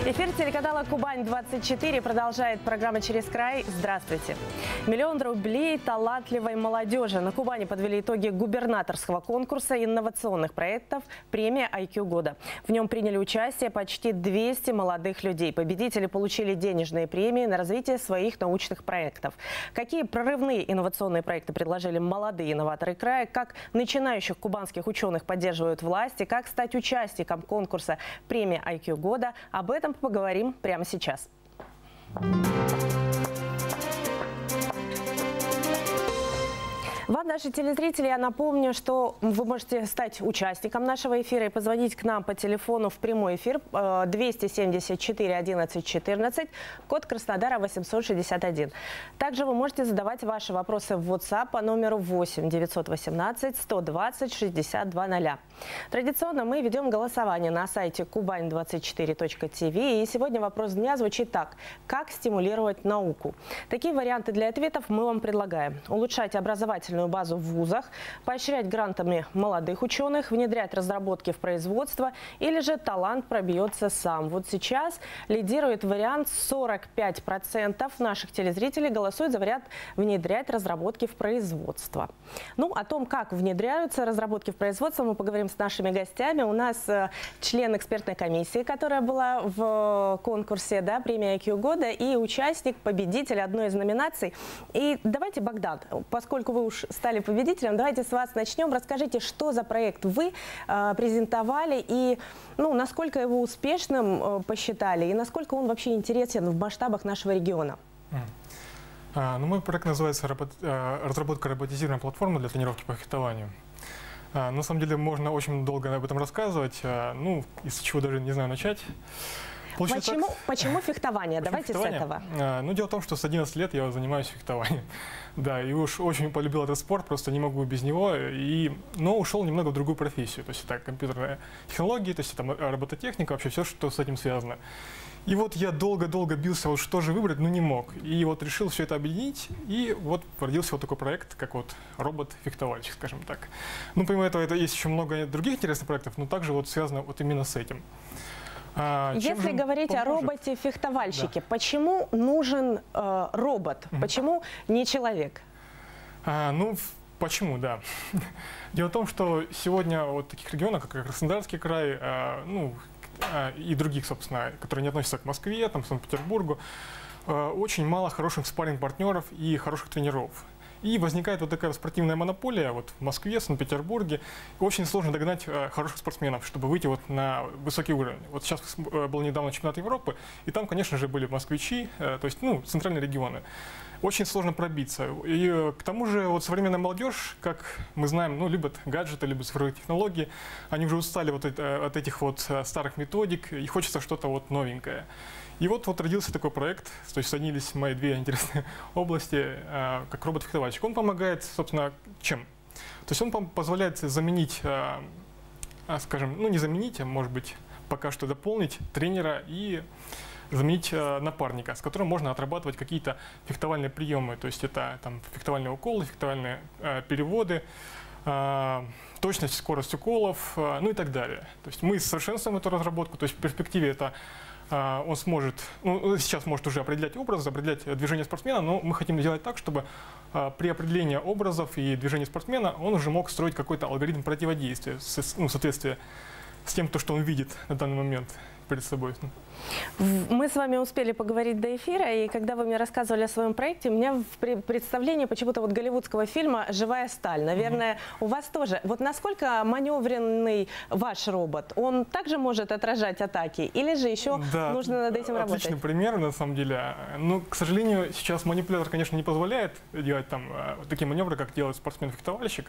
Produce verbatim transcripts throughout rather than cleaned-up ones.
Эфир телеканала «Кубань двадцать четыре» продолжает программа «Через край». Здравствуйте. Миллион рублей талантливой молодежи. На Кубани подвели итоги губернаторского конкурса инновационных проектов «Премия ай кью года». В нем приняли участие почти двести молодых людей. Победители получили денежные премии на развитие своих научных проектов. Какие прорывные инновационные проекты предложили молодые инноваторы края, как начинающих кубанских ученых поддерживают власти, как стать участником конкурса «Премия ай кью года». Об этом поговорим прямо сейчас. Вам, наши телезрители, я напомню, что вы можете стать участником нашего эфира и позвонить к нам по телефону в прямой эфир двести семьдесят четыре одиннадцать четырнадцать, код Краснодара восемьсот шестьдесят один. Также вы можете задавать ваши вопросы в WhatsApp по номеру восемь девятьсот восемнадцать сто двадцать шестьдесят два ноля. Традиционно мы ведем голосование на сайте кубань двадцать четыре точка ти ви. И сегодня вопрос дня звучит так: как стимулировать науку? Такие варианты для ответов мы вам предлагаем. Улучшать образовательную базу в вузах, поощрять грантами молодых ученых, внедрять разработки в производство, или же талант пробьется сам. Вот сейчас лидирует вариант: сорок пять процентов наших телезрителей голосуют за вариант внедрять разработки в производство. Ну, о том, как внедряются разработки в производство, мы поговорим с нашими гостями. У нас э, член экспертной комиссии, которая была в конкурсе, да, премии ай кью года, и участник, победитель одной из номинаций. И давайте, Богдан, поскольку вы уж стали победителем, давайте с вас начнем. Расскажите, что за проект вы э, презентовали и, ну, насколько его успешным э, посчитали, и насколько он вообще интересен в масштабах нашего региона. А, ну, мой проект называется «Разработка роботизированной платформы для тренировки по фехтованию». А, на самом деле можно очень долго об этом рассказывать, а, ну, из чего даже не знаю начать. Почему, так, почему фехтование? Почему Давайте фехтование? с этого. А, ну, дело в том, что с одиннадцати лет я занимаюсь фехтованием. Да, и уж очень полюбил этот спорт, просто не могу без него. И, но ушел немного в другую профессию. То есть это компьютерные технологии, то есть это робототехника, вообще все, что с этим связано. И вот я долго-долго бился, вот что же выбрать, но не мог. И вот решил все это объединить, и вот родился вот такой проект, как вот робот-фехтовальщик, скажем так. Ну, помимо этого, это есть еще много других интересных проектов, но также вот связано вот именно с этим. А, Если говорить поможет? О роботе-фехтовальщике, да. Почему нужен э, робот? Mm-hmm. Почему не человек? А, ну, почему, да. Дело в том, что сегодня вот в таких регионах, как Краснодарский край, а, ну, а, и других, собственно, которые не относятся к Москве, там, Санкт-Петербургу, а, очень мало хороших спарринг-партнеров и хороших тренеров. И возникает вот такая спортивная монополия вот в Москве, Санкт-Петербурге. Очень сложно догнать э, хороших спортсменов, чтобы выйти вот на высокий уровень. Вот сейчас э, был недавно чемпионат Европы, и там, конечно же, были москвичи, э, то есть, ну, центральные регионы. Очень сложно пробиться. И э, к тому же вот современная молодежь, как мы знаем, ну, любят гаджеты, любят цифровые технологии. Они уже устали вот это, от этих вот старых методик, и хочется что-то вот новенькое. И вот, вот родился такой проект, то есть соединились мои две интересные области, э, как робот-фехтовальщик. Он помогает, собственно, чем? То есть он позволяет заменить, э, скажем, ну не заменить, а может быть пока что дополнить тренера и заменить э, напарника, с которым можно отрабатывать какие-то фехтовальные приемы. То есть это там фехтовальные уколы, фехтовальные э, переводы, э, точность, скорость уколов, э, ну и так далее. То есть мы совершенствуем эту разработку, то есть в перспективе это он сможет, ну, сейчас может уже определять образ, определять движение спортсмена, но мы хотим сделать так, чтобы а, при определении образов и движения спортсмена он уже мог строить какой-то алгоритм противодействия, ну, в соответствии с тем, то, что он видит на данный момент перед собой. Мы с вами успели поговорить до эфира, и когда вы мне рассказывали о своем проекте, у меня в представлении почему-то вот голливудского фильма «Живая сталь». Наверное, mm-hmm. у вас тоже. Вот насколько маневренный ваш робот? Он также может отражать атаки? Или же еще да, нужно над этим работать? Отличный пример, на самом деле. Но, к сожалению, сейчас манипулятор, конечно, не позволяет делать там такие маневры, как делает спортсмен-фехтовальщик.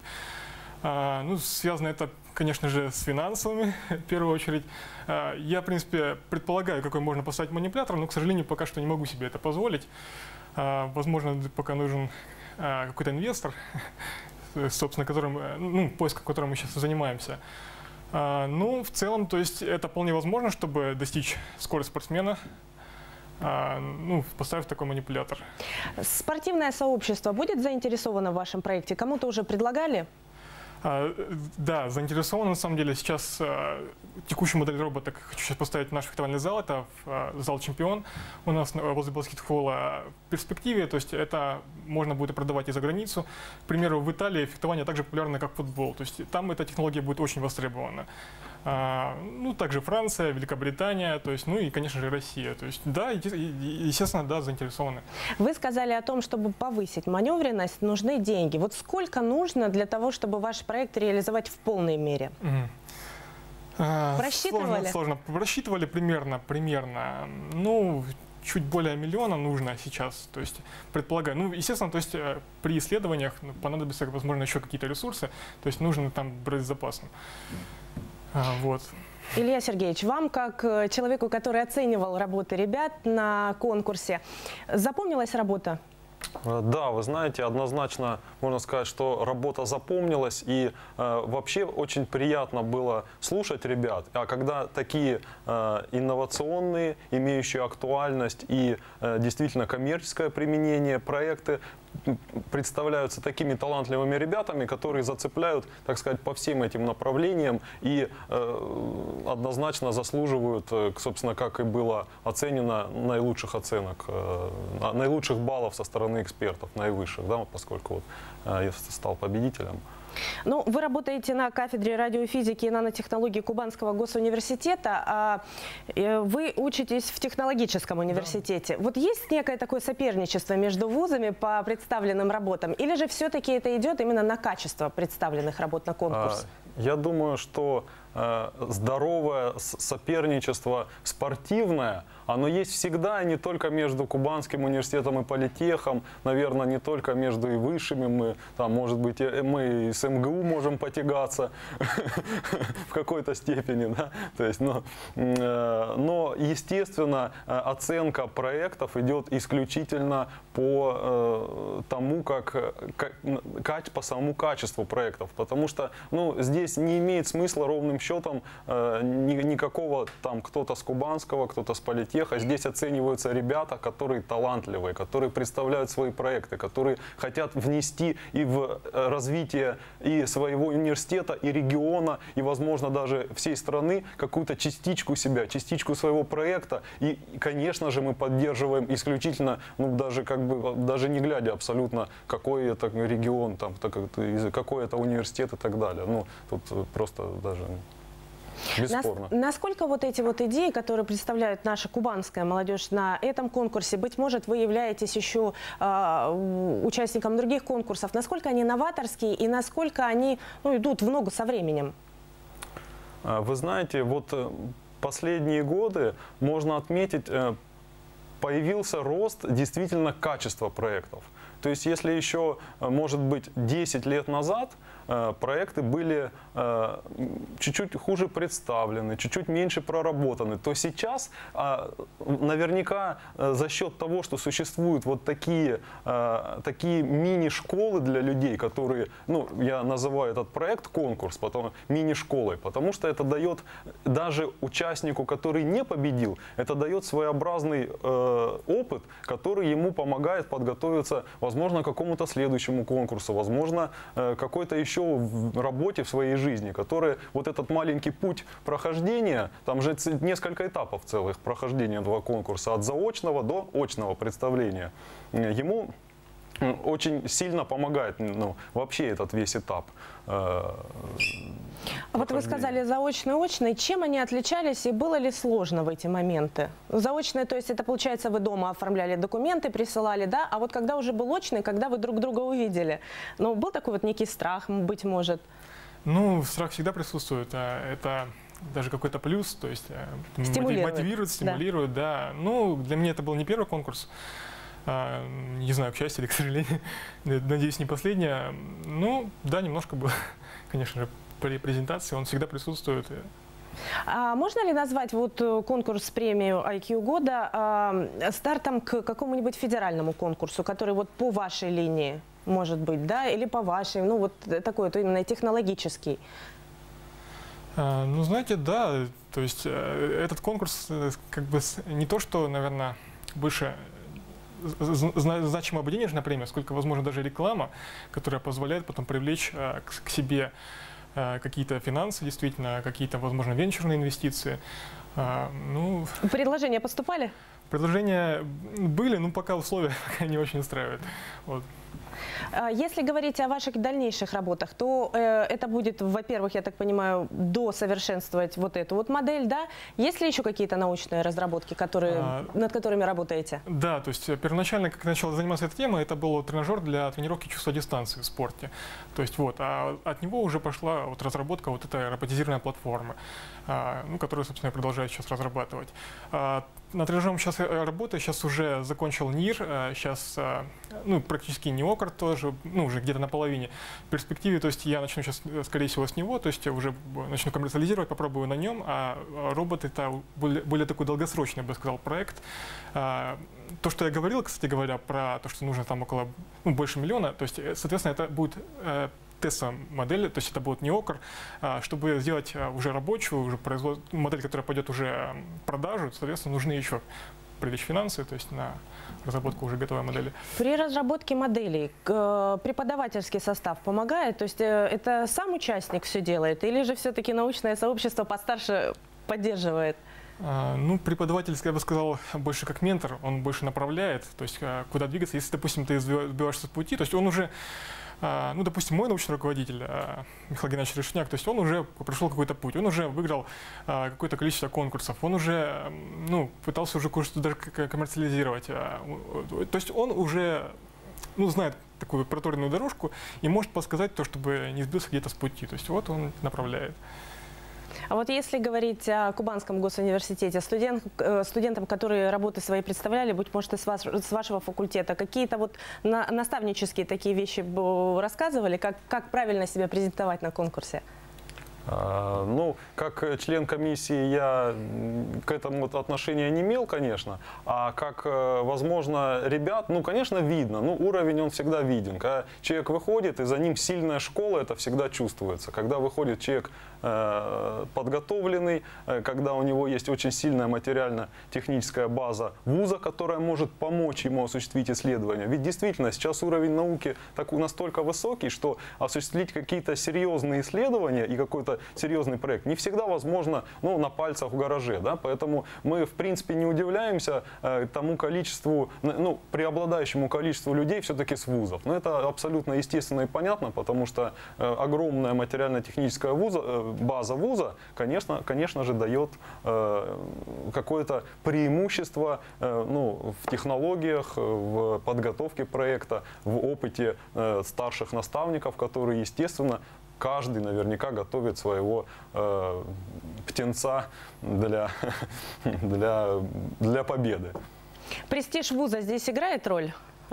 А, ну, связано это, конечно же, с финансовыми, в первую очередь. А, я, в принципе, предполагаю, какой можно поставить манипулятор, но, к сожалению, пока что не могу себе это позволить. А, возможно, пока нужен а, какой-то инвестор, собственно, которым, ну, поиском которым мы сейчас занимаемся. А, ну, в целом, то есть, это вполне возможно, чтобы достичь скорости спортсмена, а, ну, поставив такой манипулятор. Спортивное сообщество будет заинтересовано в вашем проекте? Кому-то уже предлагали? Да, заинтересован на самом деле. Сейчас текущую модель робота хочу сейчас поставить в наш фехтовальный зал. Это зал «Чемпион» у нас возле баскет-холла. В перспективе, то есть это можно будет продавать и за границу. К примеру, в Италии фехтование так же популярно, как футбол. То есть там эта технология будет очень востребована. Ну, также Франция, Великобритания, то есть, ну и, конечно же, Россия. То есть, да, естественно, да, заинтересованы. Вы сказали о том, чтобы повысить маневренность, нужны деньги. Вот сколько нужно для того, чтобы ваш проект реализовать в полной мере? Mm. Просчитывали? Сложно, сложно. Просчитывали примерно, примерно, ну, чуть более миллиона нужно сейчас, то есть, предполагаю, ну, естественно, то есть, при исследованиях понадобятся, возможно, еще какие-то ресурсы, то есть, нужно там брать с запасом. А, вот. Илья Сергеевич, вам, как человеку, который оценивал работы ребят на конкурсе, запомнилась работа? Да, вы знаете, однозначно можно сказать, что работа запомнилась, и э, вообще очень приятно было слушать ребят. А когда такие э, инновационные, имеющие актуальность и э, действительно коммерческое применение проекты представляются такими талантливыми ребятами, которые зацепляют, так сказать, по всем этим направлениям и э, однозначно заслуживают, собственно, как и было оценено, наилучших оценок, э, наилучших баллов со стороны экспертов, наивысших, да, поскольку вот, э, я стал победителем. Ну, вы работаете на кафедре радиофизики и нанотехнологий Кубанского госуниверситета, а вы учитесь в технологическом университете. Да. Вот есть некое такое соперничество между вузами по представленным работам? Или же все-таки это идет именно на качество представленных работ на конкурс? Я думаю, что э, здоровое соперничество спортивное, оно есть всегда, и не только между Кубанским университетом и политехом, наверное, не только между и высшими, мы, там, может быть, мы и с эм гэ у можем потягаться в какой-то степени, да? То есть, но, э, но, естественно, оценка проектов идет исключительно по э, тому, как, как, по самому качеству проектов, потому что, ну, здесь не имеет смысла ровным счетом э, ни, никакого там кто-то с Кубанского, кто-то с политеха. Здесь оцениваются ребята, которые талантливые, которые представляют свои проекты, которые хотят внести и в развитие и своего университета, и региона, и, возможно, даже всей страны какую-то частичку себя, частичку своего проекта. И, конечно же, мы поддерживаем исключительно, ну, даже как бы, даже не глядя абсолютно, какой это регион, там, какой это университет и так далее. Ну, тут просто даже... Бесспорно. Насколько вот эти вот идеи, которые представляют наша кубанская молодежь на этом конкурсе, быть может, вы являетесь еще э, участником других конкурсов, насколько они новаторские и насколько они, ну, идут в ногу со временем? Вы знаете, вот последние годы можно отметить, появился рост действительно качества проектов. То есть, если еще, может быть, десять лет назад проекты были чуть-чуть хуже представлены, чуть-чуть меньше проработаны, то сейчас наверняка за счет того, что существуют вот такие, такие мини-школы для людей, которые, ну, я называю этот проект конкурс, потом мини-школой, потому что это дает даже участнику, который не победил, это дает своеобразный опыт, который ему помогает подготовиться, возможно, к какому-то следующему конкурсу, возможно, какой-то еще в работе в своей жизни, которая вот этот маленький путь прохождения, там же несколько этапов целых прохождения этого конкурса, от заочного до очного представления, ему очень сильно помогает, ну, вообще этот весь этап. Вот вы сказали заочно-очный. Чем они отличались и было ли сложно в эти моменты? Заочное, то есть это получается вы дома оформляли документы, присылали, да? А вот когда уже был очный, когда вы друг друга увидели, ну, был такой вот некий страх, быть может? Ну, страх всегда присутствует. Это даже какой-то плюс, то есть стимулирует, мотивирует, стимулирует, да. да. Ну, для меня это был не первый конкурс. Не знаю, к счастью или к сожалению, надеюсь, не последняя. Ну, да, немножко было, конечно же, при презентации, он всегда присутствует. А можно ли назвать вот конкурс премию ай кью года а, стартом к какому-нибудь федеральному конкурсу, который вот по вашей линии, может быть, да, или по вашей, ну вот такой вот именно технологический? А, ну, знаете, да, то есть этот конкурс как бы не то, что, наверное, больше значимая денежная премия, сколько, возможно, даже реклама, которая позволяет потом привлечь к, к себе какие-то финансы, действительно, какие-то, возможно, венчурные инвестиции. Ну, предложения поступали? Предложения были, но пока условия пока не очень устраивают. Вот. Если говорить о ваших дальнейших работах, то э, это будет, во-первых, я так понимаю, досовершенствовать вот эту вот модель, да? Есть ли еще какие-то научные разработки, которые, а, над которыми работаете? Да, то есть первоначально, как я начал заниматься этой темой, это был тренажер для тренировки чувства дистанции в спорте. То есть вот, а от него уже пошла вот разработка вот этой роботизированной платформы, а, ну, которую, собственно, я продолжаю сейчас разрабатывать. А, над тренажером сейчас работаю, сейчас уже закончил НИР, сейчас ну, практически неокр тоже, ну, уже где-то на половине. В перспективе, то есть я начну сейчас, скорее всего, с него, то есть я уже начну коммерциализировать, попробую на нем, а робот это более, более такой долгосрочный, я бы сказал, проект. То, что я говорил, кстати говоря, про то, что нужно там около, ну, больше миллиона, то есть, соответственно, это будет тестовая модель, то есть это будет не окр, чтобы сделать уже рабочую, уже модель, которая пойдет уже в продажу, соответственно, нужны еще привлечь финансы, то есть на разработку уже готовой модели. При разработке моделей преподавательский состав помогает? То есть это сам участник все делает или же все-таки научное сообщество постарше поддерживает? Ну, преподаватель, я бы сказал, больше как ментор, он больше направляет, то есть куда двигаться. Если, допустим, ты сбиваешься с пути, то есть он уже, ну, допустим, мой научный руководитель Михаил Геннадьевич Решетняк, то есть он уже прошел какой-то путь, он уже выиграл какое-то количество конкурсов, он уже, ну, пытался уже кое-что даже коммерциализировать. То есть он уже, ну, знает такую проторенную дорожку и может подсказать то, чтобы не сбился где-то с пути. То есть вот он направляет. А вот если говорить о Кубанском госуниверситете, студент, студентам, которые работы свои представляли, быть может, и с, вас, с вашего факультета, какие-то вот на, наставнические такие вещи рассказывали, как, как правильно себя презентовать на конкурсе? Ну, как член комиссии я к этому отношения не имел, конечно, а как, возможно, ребят, ну, конечно, видно, ну, уровень он всегда виден. Когда человек выходит, и за ним сильная школа, это всегда чувствуется. Когда выходит человек подготовленный, когда у него есть очень сильная материально-техническая база вуза, которая может помочь ему осуществить исследования. Ведь действительно сейчас уровень науки такой настолько высокий, что осуществить какие-то серьезные исследования и какой-то серьезный проект не всегда возможно, ну, на пальцах в гараже. Да? Поэтому мы, в принципе, не удивляемся э, тому количеству, ну, преобладающему количеству людей все-таки с вузов. Но это абсолютно естественно и понятно, потому что э, огромная материально-техническая вуза, э, база вуза, конечно, конечно же, дает э, какое-то преимущество э, ну, в технологиях, в подготовке проекта, в опыте э, старших наставников, которые, естественно, каждый наверняка готовит своего э, птенца для, для, для победы. Престиж вуза здесь играет роль?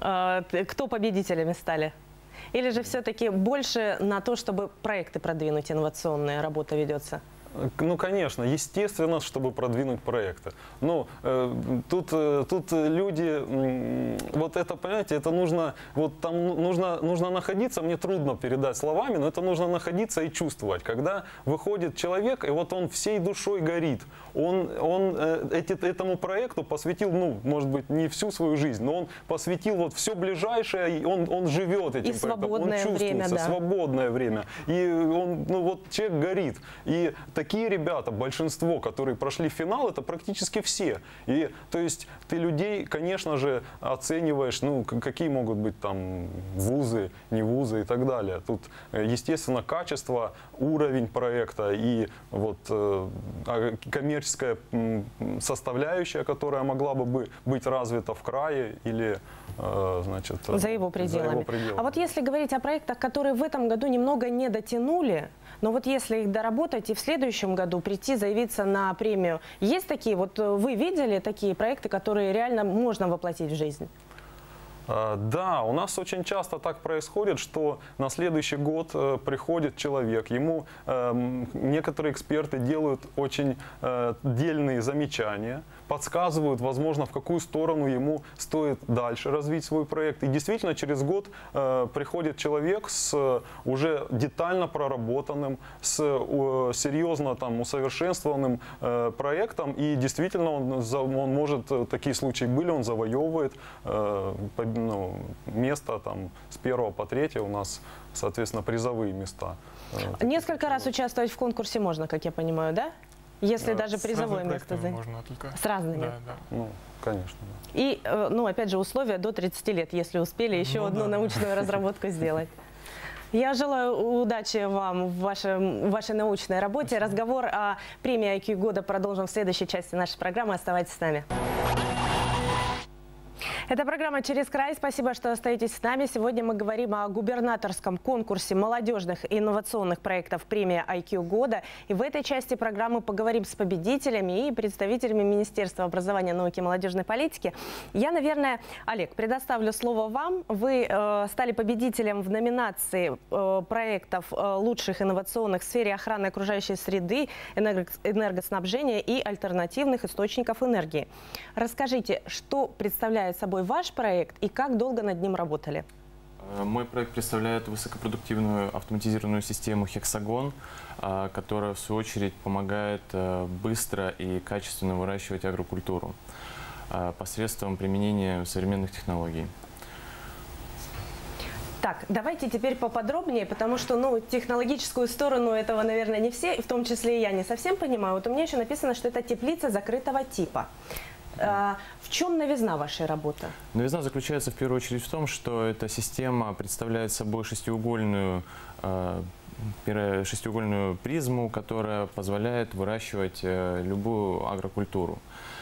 Кто победителями стали? Или же все-таки больше на то, чтобы проекты продвинуть, инновационная работа ведется? Ну, конечно, естественно, чтобы продвинуть проекты. Но э, тут, э, тут люди, э, вот это, понимаете, это нужно, вот там нужно, нужно находиться, мне трудно передать словами, но это нужно находиться и чувствовать. Когда выходит человек, и вот он всей душой горит, он, он э, эти, этому проекту посвятил, ну, может быть, не всю свою жизнь, но он посвятил вот все ближайшее, он, он живет этим и проектом, он чувствуется, время, да. свободное время. И он, ну, вот человек горит. И такие ребята, большинство, которые прошли финал, это практически все. И, то есть, ты людей, конечно же, оцениваешь, ну, какие могут быть там вузы, не вузы и так далее. Тут, естественно, качество, уровень проекта и вот э, коммерческая составляющая, которая могла бы быть развита в крае или, э, значит, за его пределами. За его пределами. А вот если говорить о проектах, которые в этом году немного не дотянули, но вот если их доработать и в следующем году прийти, заявиться на премию, есть такие, вот вы видели такие проекты, которые реально можно воплотить в жизнь? Да, у нас очень часто так происходит, что на следующий год э, приходит человек, ему э, некоторые эксперты делают очень э, дельные замечания, подсказывают, возможно, в какую сторону ему стоит дальше развить свой проект. И действительно, через год э, приходит человек с уже детально проработанным, с э, серьезно там усовершенствованным э, проектом, и действительно он, за, он может, такие случаи были, он завоевывает э, по, ну, место там с первого по третье у нас, соответственно, призовые места. Несколько раз участвовать в конкурсе можно, как я понимаю, да? Если Да, даже с призовое разными место проектами занять. можно только. С разными. Да, да. Ну, конечно. Да. И, э, ну, опять же, условия до тридцати лет, если успели еще Ну, одну да. научную разработку сделать. Я желаю удачи вам в, вашем, в вашей научной работе. Разговор о премии ай кью года продолжим в следующей части нашей программы. Оставайтесь с нами. Это программа «Через край». Спасибо, что остаетесь с нами. Сегодня мы говорим о губернаторском конкурсе молодежных и инновационных проектов премии ай кью года. И в этой части программы поговорим с победителями и представителями Министерства образования, науки и молодежной политики. Я, наверное, Олег, предоставлю слово вам. Вы э, стали победителем в номинации э, проектов э, лучших инновационных в сфере охраны окружающей среды, энерго энергоснабжения и альтернативных источников энергии. Расскажите, что представляет собой ваш проект и как долго над ним работали? Мой проект представляет высокопродуктивную автоматизированную систему «Хексагон», которая, в свою очередь, помогает быстро и качественно выращивать агрокультуру посредством применения современных технологий. Так, давайте теперь поподробнее, потому что, ну, технологическую сторону этого, наверное, не все, в том числе и я, не совсем понимаю. Вот у меня еще написано, что это теплица закрытого типа. В чем новизна вашей работы? Новизна заключается в первую очередь в том, что эта система представляет собой шестиугольную, э, шестиугольную призму, которая позволяет выращивать э, любую агрокультуру.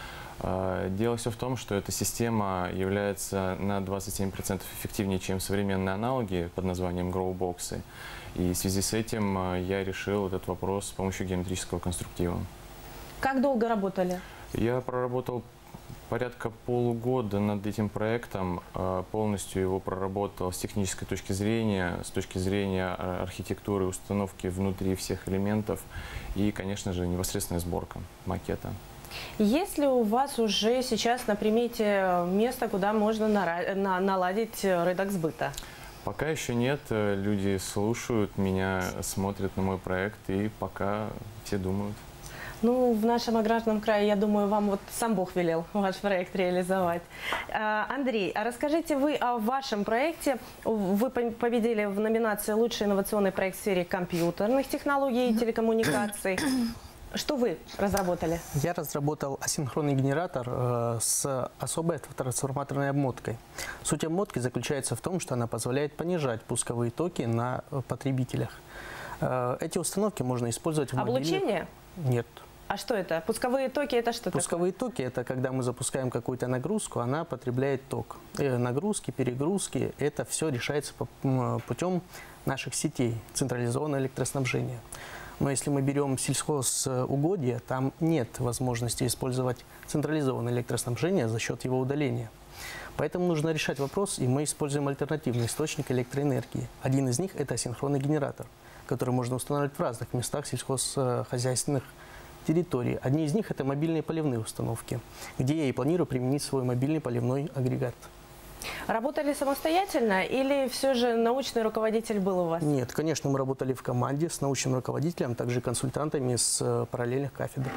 Э, дело все в том, что эта система является на двадцать семь процентов эффективнее, чем современные аналоги под названием гроубоксы. И в связи с этим э, я решил этот вопрос с помощью геометрического конструктива. Как долго работали? Я проработал порядка полугода над этим проектом, полностью его проработал с технической точки зрения, с точки зрения архитектуры, установки внутри всех элементов и, конечно же, непосредственная сборка макета. Есть ли у вас уже сейчас на примете место, куда можно наладить рынок сбыта? Пока еще нет. Люди слушают меня, смотрят на мой проект, и пока все думают. Ну, в нашем аграрном крае, я думаю, вам вот сам Бог велел ваш проект реализовать. Андрей, а расскажите вы о вашем проекте. Вы победили в номинации «Лучший инновационный проект в сфере компьютерных технологий и телекоммуникаций». Что вы разработали? Я разработал асинхронный генератор э, с особой трансформаторной обмоткой. Суть обмотки заключается в том, что она позволяет понижать пусковые токи на потребителях. Э, эти установки можно использовать в мобильных... Облучение? Нет. А что это? Пусковые токи – это что Пусковые такое? токи – это когда мы запускаем какую-то нагрузку, она потребляет ток. И нагрузки, перегрузки – это все решается путем наших сетей, централизованного электроснабжения. Но если мы берем сельхозугодья, там нет возможности использовать централизованное электроснабжение за счет его удаления. Поэтому нужно решать вопрос, и мы используем альтернативный источник электроэнергии. Один из них – это асинхронный генератор, который можно устанавливать в разных местах сельхозхозяйственных территорий. Одни из них – это мобильные поливные установки, где я и планирую применить свой мобильный поливной агрегат. Работали самостоятельно или все же научный руководитель был у вас? Нет, конечно, мы работали в команде с научным руководителем, также консультантами с параллельных кафедр.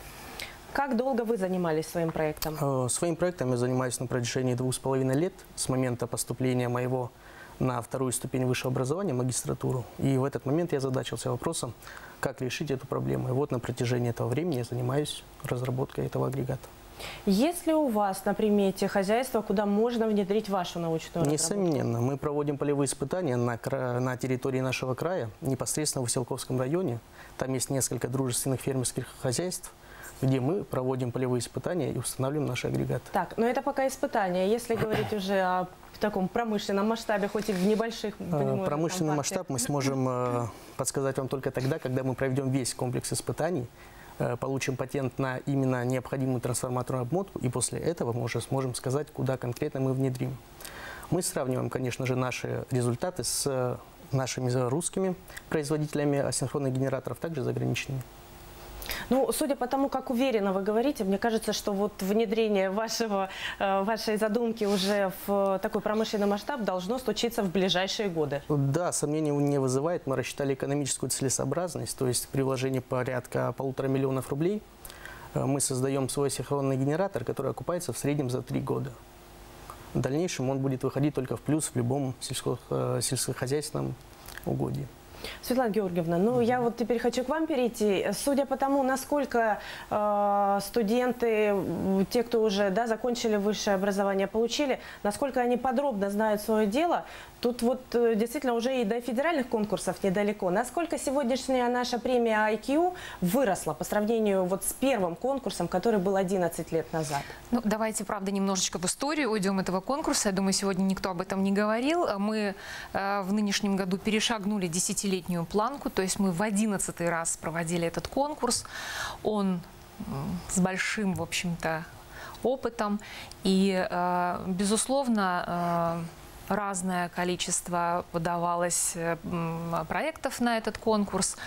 Как долго вы занимались своим проектом? Своим проектом я занимаюсь на протяжении двух с половиной лет с момента поступления моего на вторую ступень высшего образования, магистратуру. И в этот момент я задачился вопросом, как решить эту проблему. И вот на протяжении этого времени я занимаюсь разработкой этого агрегата. Есть ли у вас на примете хозяйство, куда можно внедрить вашу научную разработку? Несомненно. Мы проводим полевые испытания на, на территории нашего края, непосредственно в Выселковском районе. Там есть несколько дружественных фермерских хозяйств, где мы проводим полевые испытания и устанавливаем наши агрегаты. Так, но это пока испытания. Если говорить уже о в таком промышленном масштабе, хоть и в небольших... Понимаю, промышленный масштаб мы сможем э, подсказать вам только тогда, когда мы проведем весь комплекс испытаний, э, получим патент на именно необходимую трансформаторную обмотку, и после этого мы уже сможем сказать, куда конкретно мы внедрим. Мы сравниваем, конечно же, наши результаты с нашими русскими производителями асинхронных генераторов, также заграничными. Ну, судя по тому, как уверенно вы говорите, мне кажется, что вот внедрение вашего, вашей задумки уже в такой промышленный масштаб должно случиться в ближайшие годы. Да, сомнений не вызывает. Мы рассчитали экономическую целесообразность, то есть при вложении порядка полутора миллионов рублей мы создаем свой синхронный генератор, который окупается в среднем за три года. В дальнейшем он будет выходить только в плюс в любом сельско сельскохозяйственном угодье. Светлана Георгиевна, ну я вот теперь хочу к вам перейти. Судя по тому, насколько э, студенты, те, кто уже да, закончили высшее образование, получили, насколько они подробно знают свое дело, тут вот э, действительно уже и до федеральных конкурсов недалеко. Насколько сегодняшняя наша премия ай кью выросла по сравнению вот с первым конкурсом, который был одиннадцать лет назад? Ну, давайте, правда, немножечко в историю уйдем этого конкурса. Я думаю, сегодня никто об этом не говорил. Мы э, в нынешнем году перешагнули десятилетие летнюю планку, то есть мы в одиннадцатый раз проводили этот конкурс. Он с большим, в общем-то, опытом и, безусловно, разное количество подавалось проектов на этот конкурс.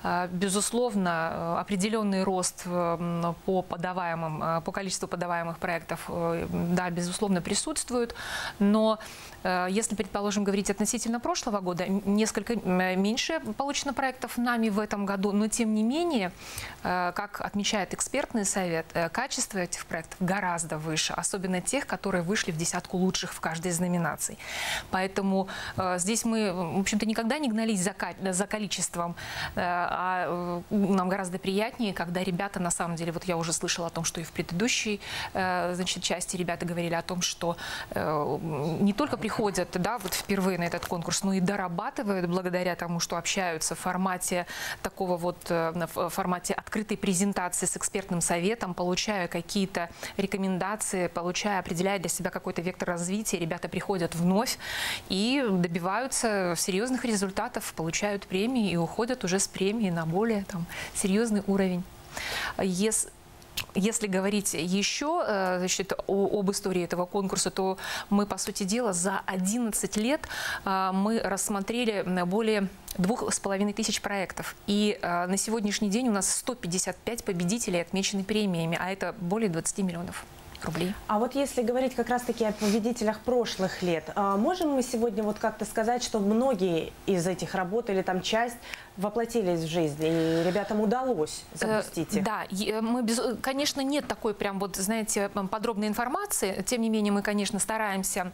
Безусловно, определенный рост по подаваемым, по количеству подаваемых проектов, да, безусловно, присутствует. Но если, предположим, говорить относительно прошлого года, несколько меньше получено проектов нами в этом году, но тем не менее, как отмечает экспертный совет, качество этих проектов гораздо выше, особенно тех, которые вышли в десятку лучших в каждой из номинаций. Поэтому э, здесь мы, в общем-то, никогда не гнались за, за количеством, э, а э, нам гораздо приятнее, когда ребята, на самом деле, вот я уже слышала о том, что и в предыдущей э, значит, части ребята говорили о том, что э, не только приходят, да, вот впервые на этот конкурс, но и дорабатывают благодаря тому, что общаются в формате такого вот, э, в формате открытой презентации с экспертным советом, получая какие-то рекомендации, получая, определяя для себя какой-то вектор развития, ребята приходят вновь и добиваются серьезных результатов, получают премии и уходят уже с премией на более там, серьезный уровень. Если Если говорить еще значит, о, об истории этого конкурса, то мы, по сути дела, за одиннадцать лет мы рассмотрели более двух с половиной тысяч проектов. И на сегодняшний день у нас сто пятьдесят пять победителей отмечены премиями, а это более двадцати миллионов рублей. А вот если говорить как раз-таки о победителях прошлых лет, можем мы сегодня вот как-то сказать, что многие из этих работ или там часть воплотились в жизнь, и ребятам удалось запустить их? Да, мы без, конечно, нет такой прям вот, знаете, подробной информации. Тем не менее, мы, конечно, стараемся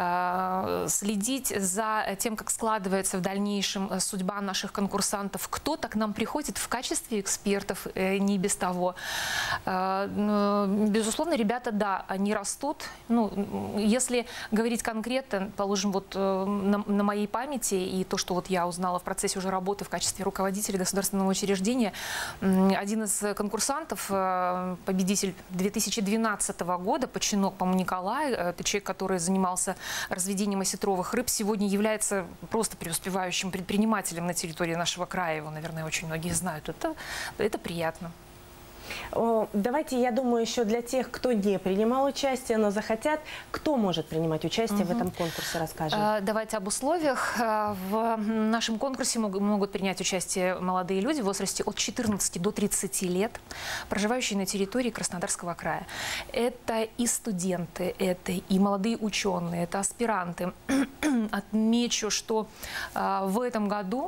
э, следить за тем, как складывается в дальнейшем судьба наших конкурсантов. Кто-то к нам приходит в качестве экспертов, э, не без того. Э, безусловно, ребята, да, они растут. Ну, если говорить конкретно, положим, вот э, на, на моей памяти и то, что вот я узнала в процессе уже работы в качестве руководителя государственного учреждения, один из конкурсантов, победитель две тысячи двенадцатого года, Починок, по-моему, Николай, это человек, который занимался разведением осетровых рыб, сегодня является просто преуспевающим предпринимателем на территории нашего края. Его, наверное, очень многие знают. Это, это приятно. Давайте, я думаю, еще для тех, кто не принимал участие, но захотят, кто может принимать участие угу. в этом конкурсе, расскажем. Давайте об условиях. В нашем конкурсе могут принять участие молодые люди в возрасте от четырнадцати до тридцати лет, проживающие на территории Краснодарского края. Это и студенты, это и молодые ученые, это аспиранты. Отмечу, что в этом году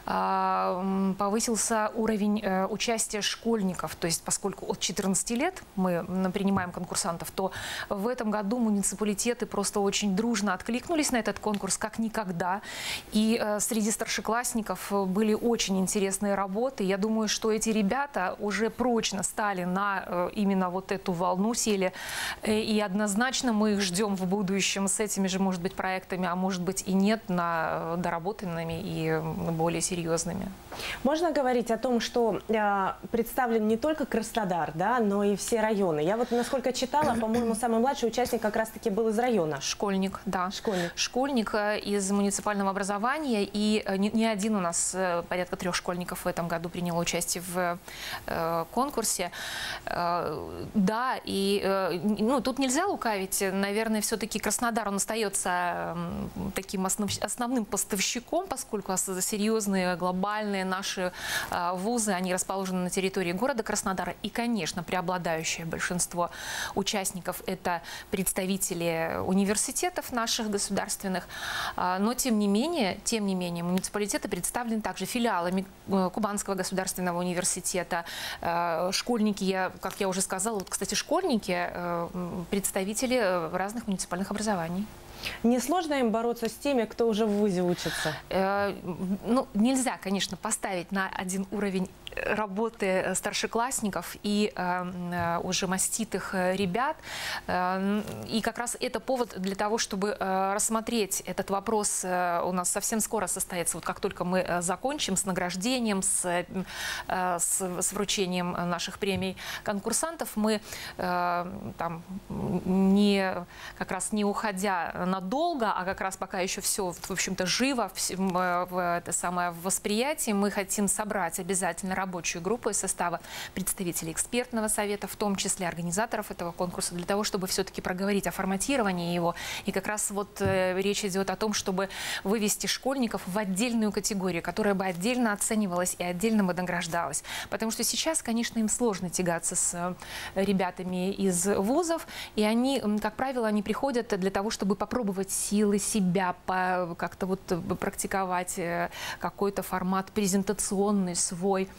повысился уровень участия школьников, то есть поскольку от четырнадцати лет мы принимаем конкурсантов, то в этом году муниципалитеты просто очень дружно откликнулись на этот конкурс, как никогда. И э, среди старшеклассников были очень интересные работы. Я думаю, что эти ребята уже прочно стали на э, именно вот эту волну, сели. И однозначно мы их ждем в будущем с этими же, может быть, проектами, а может быть и нет, на доработанными и более серьезными. Можно говорить о том, что э, представлен не только Краснодар, да, но и все районы. Я вот, насколько читала, по-моему, самый младший участник как раз-таки был из района. Школьник, да. Школьник. Школьник из муниципального образования. И не, не один у нас, порядка трех школьников в этом году приняло участие в э, конкурсе. Э, да, и э, ну, тут нельзя лукавить. Наверное, все-таки Краснодар, он остается э, таким основ, основным поставщиком, поскольку серьезные, глобальные наши э, вузы, они расположены на территории города Краснодара. И, конечно, преобладающее большинство участников – это представители университетов наших государственных. Но, тем не менее, тем не менее, муниципалитеты представлены также филиалами Кубанского государственного университета. Школьники, я, как я уже сказала, вот, кстати, школьники – представители разных муниципальных образований. Не сложно им бороться с теми, кто уже в вузе учится? Э, ну, нельзя, конечно, поставить на один уровень работы старшеклассников и э, уже маститых ребят. Э, и как раз это повод для того, чтобы э, рассмотреть этот вопрос. Э, у нас совсем скоро состоится, вот как только мы закончим с награждением, с, э, с, с вручением наших премий конкурсантов, мы э, там, не, как раз не уходя надолго, а как раз пока еще все, в общем-то, живо в, в это самое восприятие, мы хотим собрать обязательно рабочую группу из состава представителей экспертного совета, в том числе организаторов этого конкурса, для того, чтобы все-таки проговорить о форматировании его. И как раз вот э, речь идет о том, чтобы вывести школьников в отдельную категорию, которая бы отдельно оценивалась и отдельно бы награждалась. Потому что сейчас, конечно, им сложно тягаться с ребятами из вузов, и они, как правило, они приходят для того, чтобы попробовать силы себя, как-то вот практиковать какой-то формат презентационный свой.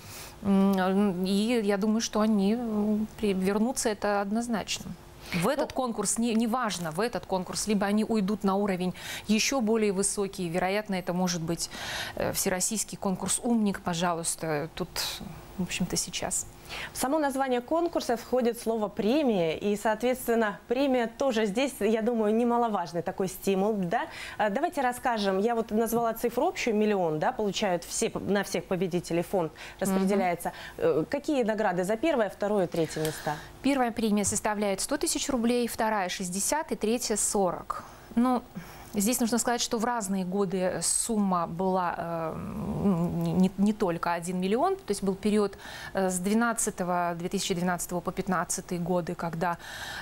И я думаю, что они вернутся, это однозначно. В этот конкурс, не, не важно, в этот конкурс, либо они уйдут на уровень еще более высокий, вероятно, это может быть всероссийский конкурс «Умник», пожалуйста, тут, в общем-то, сейчас. В само название конкурса входит слово «премия», и, соответственно, премия тоже здесь, я думаю, немаловажный такой стимул, да? Давайте расскажем, я вот назвала цифру общую, миллион, да, получают все, на всех победителей фонд распределяется. Mm-hmm. Какие награды за первое, второе, третье места? Первая премия составляет сто тысяч рублей, вторая шестьдесят и третья сорок. Ну, здесь нужно сказать, что в разные годы сумма была э, не, не только один миллион, то есть был период с две тысячи двенадцатого по две тысячи пятнадцатый годы, когда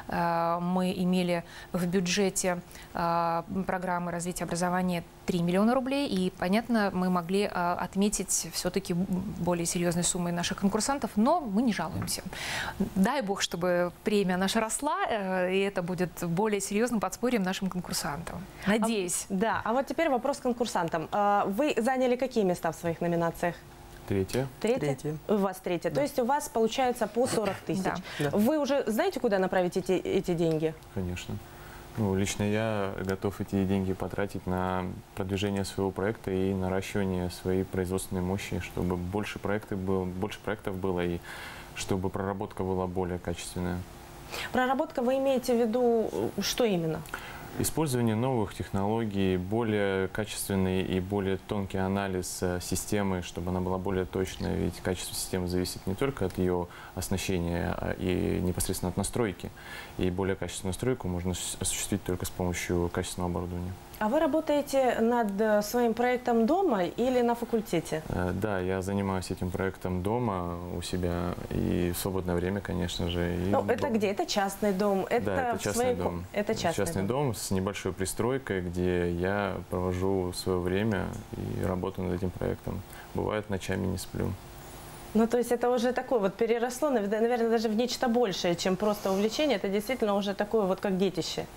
э, мы имели в бюджете э, программы развития образования три миллиона рублей, и, понятно, мы могли э, отметить все-таки более серьезной суммой наших конкурсантов, но мы не жалуемся. Дай бог, чтобы премия наша росла, э, и это будет более серьезным подспорьем нашим конкурсантам. Надеюсь. А, да, а вот теперь вопрос к конкурсантам. Вы заняли какие места в своих номинациях? Третье. Третье? Третье. У вас третье. Да. То есть у вас получается по сорок тысяч. Да. Да. Вы уже знаете, куда направить эти, эти деньги? Конечно. Ну, лично я готов эти деньги потратить на продвижение своего проекта и наращивание своей производственной мощи, чтобы больше проектов было, больше проектов было и чтобы проработка была более качественная. Проработка, вы имеете в виду что именно? Использование новых технологий, более качественный и более тонкий анализ системы, чтобы она была более точная, ведь качество системы зависит не только от ее оснащения, а и непосредственно от настройки. И более качественную настройку можно осуществить только с помощью качественного оборудования. А вы работаете над своим проектом дома или на факультете? Да, я занимаюсь этим проектом дома у себя и в свободное время, конечно же. И ну, это дом. где? Это частный дом? Это, да, это частный своей... дом. Это частный, частный дом. дом с небольшой пристройкой, где я провожу свое время и работаю над этим проектом. Бывает, ночами не сплю. Ну, то есть это уже такое вот переросло, наверное, даже в нечто большее, чем просто увлечение. Это действительно уже такое вот как детище.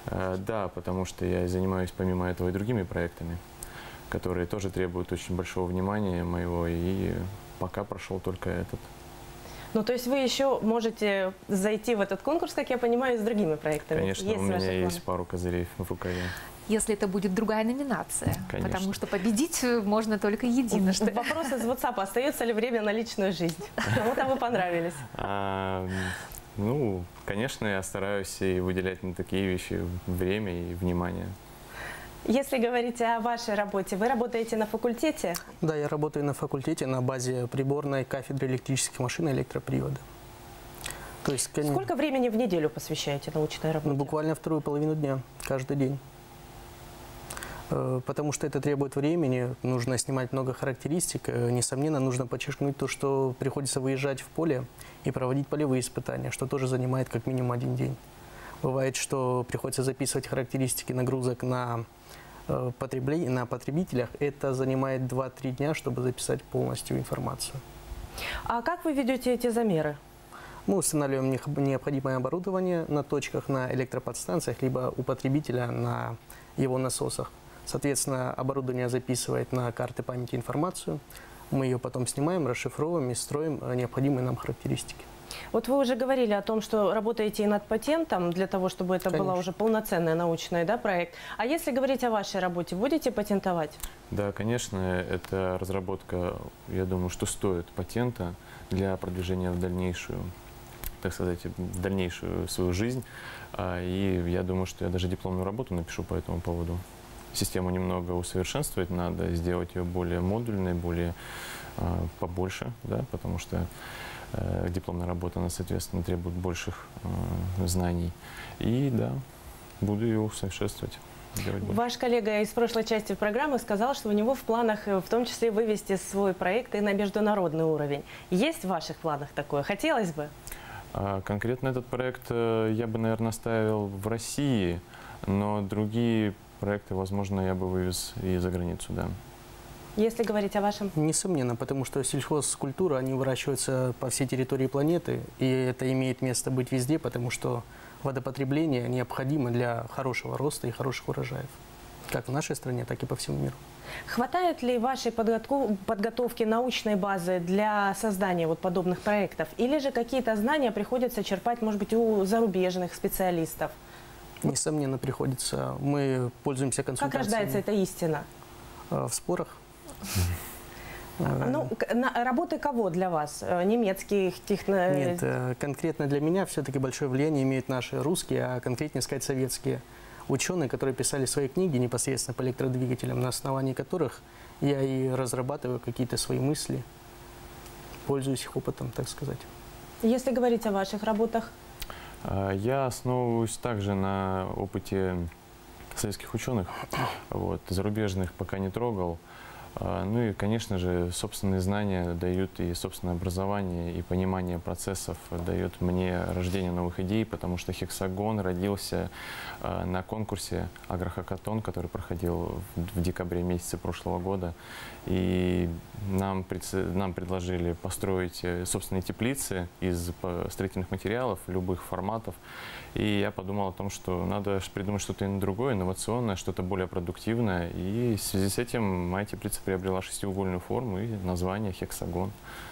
Да, потому что я занимаюсь помимо этого и другими проектами, которые тоже требуют очень большого внимания моего, и пока прошел только этот. Ну, то есть вы еще можете зайти в этот конкурс, как я понимаю, с другими проектами? Конечно, есть у меня планы? есть пару козырей в рукаве. Если это будет другая номинация, Конечно. Потому что победить можно только единожды. Вопрос из WhatsApp: остается ли время на личную жизнь? Кому-то вы понравились? А, ну, конечно, я стараюсь и выделять на такие вещи время и внимание. Если говорить о вашей работе, вы работаете на факультете? Да, я работаю на факультете на базе приборной кафедры электрических машин и электропривода. То есть, Сколько времени в неделю посвящаете научной работе? Ну, буквально вторую половину дня, каждый день. Потому что это требует времени, нужно снимать много характеристик. Несомненно, нужно подчеркнуть то, что приходится выезжать в поле и проводить полевые испытания, что тоже занимает как минимум один день. Бывает, что приходится записывать характеристики нагрузок на, потребле... на потребителях. Это занимает два-три дня, чтобы записать полностью информацию. А как вы ведете эти замеры? Мы устанавливаем необходимое оборудование на точках, на электроподстанциях, либо у потребителя на его насосах. Соответственно, оборудование записывает на карты памяти информацию. Мы ее потом снимаем, расшифровываем и строим необходимые нам характеристики. Вот вы уже говорили о том, что работаете и над патентом, для того, чтобы это Конечно. была уже полноценная научный, да, проект. А если говорить о вашей работе, будете патентовать? Да, конечно, это разработка, я думаю, что стоит патента для продвижения в дальнейшую, так сказать, в дальнейшую свою жизнь. И я думаю, что я даже дипломную работу напишу по этому поводу. Систему немного усовершенствовать надо, сделать ее более модульной, более э, побольше, да, потому что э, дипломная работа, она, соответственно, требует больших э, знаний. И да, буду ее усовершенствовать. Ваш коллега из прошлой части программы сказал, что у него в планах в том числе вывести свой проект и на международный уровень. Есть в ваших планах такое? Хотелось бы? А конкретно этот проект я бы, наверное, ставил в России, но другие проекты, возможно, я бы вывез и за границу, да. Если говорить о вашем? Несомненно, потому что сельхозкультуры, они выращиваются по всей территории планеты, и это имеет место быть везде, потому что водопотребление необходимо для хорошего роста и хороших урожаев, как в нашей стране, так и по всему миру. Хватает ли вашей подготовки научной базы для создания вот подобных проектов? Или же какие-то знания приходится черпать, может быть, у зарубежных специалистов? Несомненно, приходится. Мы пользуемся консультациями. Как рождается эта истина? В спорах. Ну, работы кого для вас? Немецких, техно... Нет, конкретно для меня все-таки большое влияние имеют наши русские, а конкретнее сказать советские ученые, которые писали свои книги непосредственно по электродвигателям, на основании которых я и разрабатываю какие-то свои мысли, пользуюсь их опытом, так сказать. Если говорить о ваших работах? Я основываюсь также на опыте советских ученых, вот, зарубежных пока не трогал. Ну и, конечно же, собственные знания дают и собственное образование, и понимание процессов дает мне рождение новых идей, потому что Hexagon родился на конкурсе Агрохакатон, который проходил в декабре месяце прошлого года. И нам, нам предложили построить собственные теплицы из строительных материалов любых форматов. И я подумал о том, что надо придумать что-то другое, инновационное, что-то более продуктивное. И в связи с этим моя теплица приобрела шестиугольную форму и название Hexagon.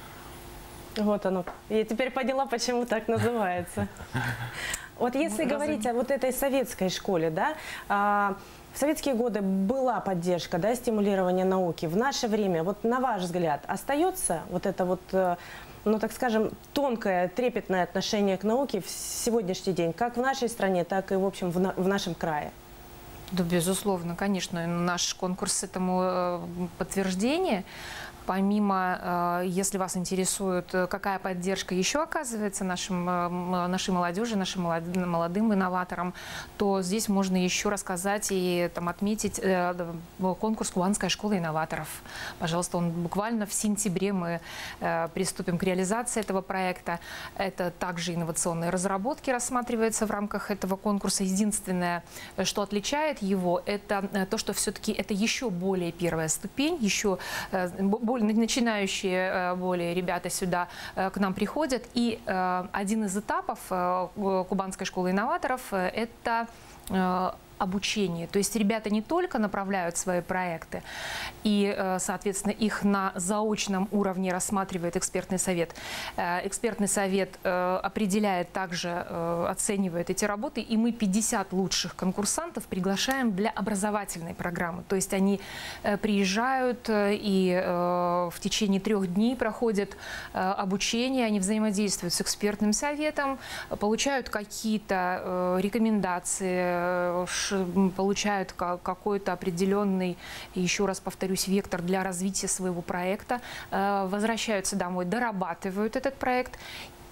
Вот оно. Я теперь поняла, почему так называется. Вот если говорить о вот этой советской школе, да, в советские годы была поддержка, да, стимулирования науки. В наше время, вот на ваш взгляд, остается вот это вот, ну, так скажем, тонкое, трепетное отношение к науке в сегодняшний день, как в нашей стране, так и, в общем, в, на, в нашем крае? Да, безусловно, конечно. Наш конкурс этому подтверждение. Помимо, если вас интересует, какая поддержка еще оказывается нашим, нашей молодежи, нашим молодым инноваторам, то здесь можно еще рассказать и там, отметить конкурс «Кубанская школа инноваторов». Пожалуйста, он буквально в сентябре мы приступим к реализации этого проекта. Это также инновационные разработки рассматривается в рамках этого конкурса. Единственное, что отличает его, это то, что все-таки это еще более первая ступень, еще более начинающие более ребята сюда к нам приходят. И один из этапов Кубанской школы инноваторов – это обучение. То есть ребята не только направляют свои проекты, и, соответственно, их на заочном уровне рассматривает экспертный совет. Экспертный совет определяет, также оценивает эти работы, и мы пятьдесят лучших конкурсантов приглашаем для образовательной программы. То есть они приезжают и в течение трех дней проходят обучение, они взаимодействуют с экспертным советом, получают какие-то рекомендации, получают какой-то определенный, еще раз повторюсь, вектор для развития своего проекта, возвращаются домой, дорабатывают этот проект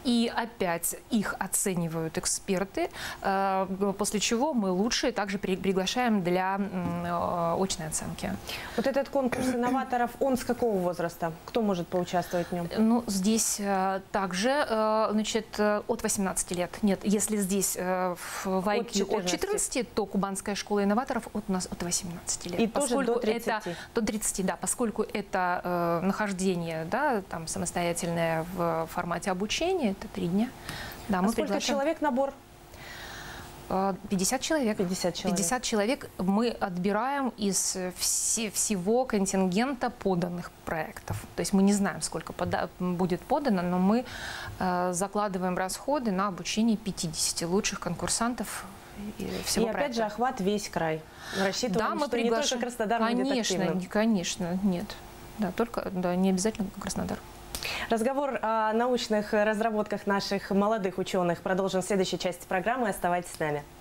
И опять их оценивают эксперты, после чего мы лучшие также приглашаем для очной оценки. Вот этот конкурс инноваторов, он с какого возраста? Кто может поучаствовать в нем? Ну, здесь также, значит, от восемнадцати лет. Нет, если здесь в ай кью от четырнадцати, то Кубанская школа инноваторов от у нас от восемнадцати лет. И тоже до тридцати? Это, до тридцати, да, поскольку это э, нахождение, да, там самостоятельное в формате обучения, это три дня. Да, а мы сколько приглашаем... человек набор? пятьдесят человек. пятьдесят человек. пятьдесят человек мы отбираем из все, всего контингента поданных проектов. То есть мы не знаем, сколько пода будет подано, но мы э, закладываем расходы на обучение пятидесяти лучших конкурсантов всего И проекта. опять же охват весь край. Рассчитываем, да, мы что приглашаем... не только Краснодар конечно, будет активным. Конечно, нет. Да, только, да, не обязательно Краснодар. Разговор о научных разработках наших молодых ученых продолжим в следующей части программы. Оставайтесь с нами.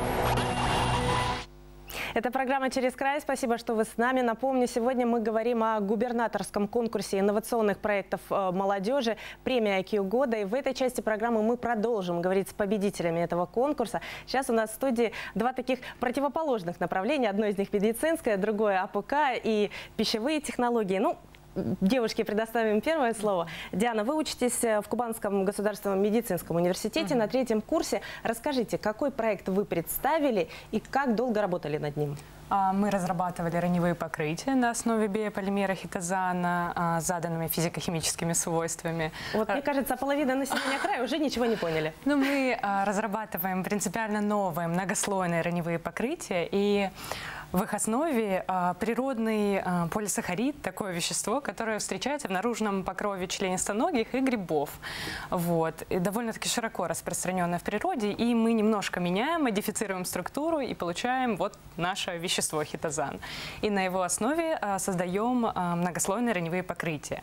Это программа «Через край». Спасибо, что вы с нами. Напомню, сегодня мы говорим о губернаторском конкурсе инновационных проектов молодежи, премия ай кью года. И в этой части программы мы продолжим говорить с победителями этого конкурса. Сейчас у нас в студии два таких противоположных направления. Одно из них медицинское, другое а пэ ка и пищевые технологии. Ну, девушке предоставим первое слово. Диана, вы учитесь в Кубанском государственном медицинском университете uh-huh. на третьем курсе. Расскажите, какой проект вы представили и как долго работали над ним? Мы разрабатывали раневые покрытия на основе биополимера хитозана с заданными физико-химическими свойствами. Вот мне кажется, половина населения края уже ничего не поняли. Ну, мы разрабатываем принципиально новые многослойные раневые покрытия, и в их основе а, природный а, полисахарид, такое вещество, которое встречается в наружном покрове членистоногих и грибов. Вот. И довольно-таки широко распространенное в природе, и мы немножко меняем, модифицируем структуру и получаем вот наше вещество хитозан. И на его основе а, создаем а, многослойные раневые покрытия.